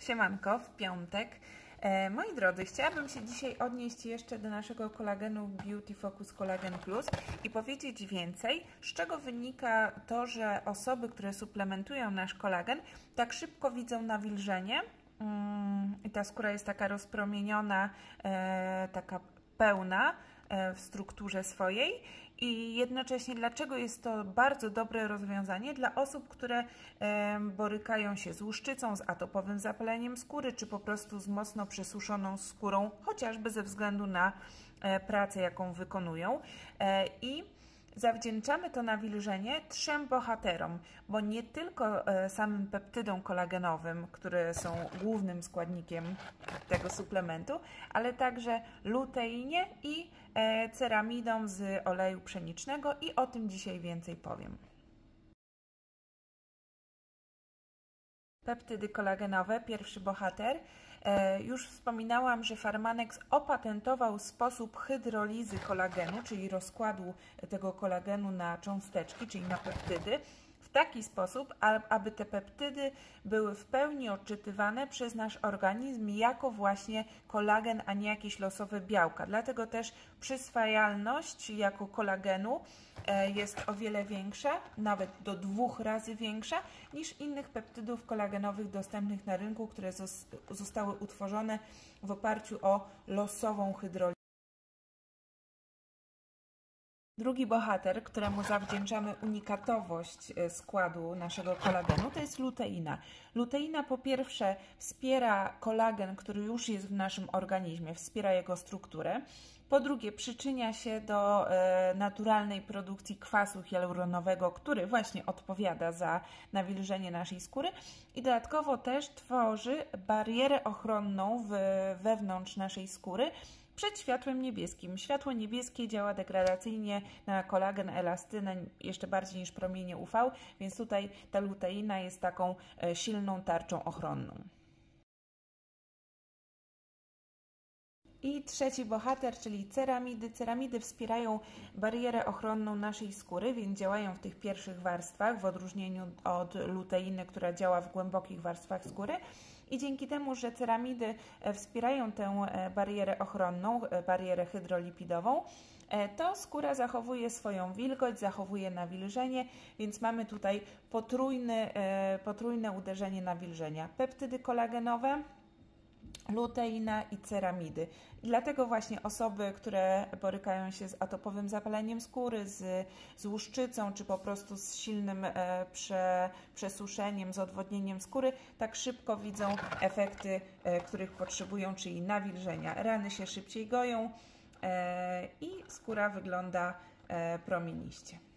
Siemanko, w piątek. Moi drodzy, chciałabym się dzisiaj odnieść jeszcze do naszego kolagenu Beauty Focus Collagen Plus i powiedzieć więcej, z czego wynika to, że osoby, które suplementują nasz kolagen, tak szybko widzą nawilżenie i ta skóra jest taka rozpromieniona, taka pełna w strukturze swojej i jednocześnie dlaczego jest to bardzo dobre rozwiązanie dla osób, które borykają się z łuszczycą, z atopowym zapaleniem skóry, czy po prostu z mocno przesuszoną skórą, chociażby ze względu na pracę, jaką wykonują. I zawdzięczamy to nawilżenie 3 bohaterom, bo nie tylko samym peptydom kolagenowym, które są głównym składnikiem tego suplementu, ale także luteinie i ceramidom z oleju pszenicznego i o tym dzisiaj więcej powiem. Peptydy kolagenowe, pierwszy bohater. Już wspominałam, że Pharmanex opatentował sposób hydrolizy kolagenu, czyli rozkładu tego kolagenu na cząsteczki, czyli na peptydy, w taki sposób, aby te peptydy były w pełni odczytywane przez nasz organizm jako właśnie kolagen, a nie jakieś losowe białka. Dlatego też przyswajalność jako kolagenu jest o wiele większa, nawet do 2 razy większa niż innych peptydów kolagenowych dostępnych na rynku, które zostały utworzone w oparciu o losową hydrolizę. Drugi bohater, któremu zawdzięczamy unikatowość składu naszego kolagenu, to jest luteina. Luteina po pierwsze wspiera kolagen, który już jest w naszym organizmie, wspiera jego strukturę. Po drugie przyczynia się do naturalnej produkcji kwasu hialuronowego, który właśnie odpowiada za nawilżenie naszej skóry i dodatkowo też tworzy barierę ochronną wewnątrz naszej skóry przed światłem niebieskim. Światło niebieskie działa degradacyjnie na kolagen, elastynę jeszcze bardziej niż promienie UV, więc tutaj ta luteina jest taką silną tarczą ochronną. I trzeci bohater, czyli ceramidy. Ceramidy wspierają barierę ochronną naszej skóry, więc działają w tych pierwszych warstwach, w odróżnieniu od luteiny, która działa w głębokich warstwach skóry. I dzięki temu, że ceramidy wspierają tę barierę ochronną, barierę hydrolipidową, to skóra zachowuje swoją wilgoć, zachowuje nawilżenie, więc mamy tutaj potrójne uderzenie nawilżenia. Peptydy kolagenowe, luteina i ceramidy. Dlatego właśnie osoby, które borykają się z atopowym zapaleniem skóry, z łuszczycą, czy po prostu z silnym przesuszeniem, z odwodnieniem skóry, tak szybko widzą efekty, których potrzebują, czyli nawilżenia. Rany się szybciej goją i skóra wygląda promieniście.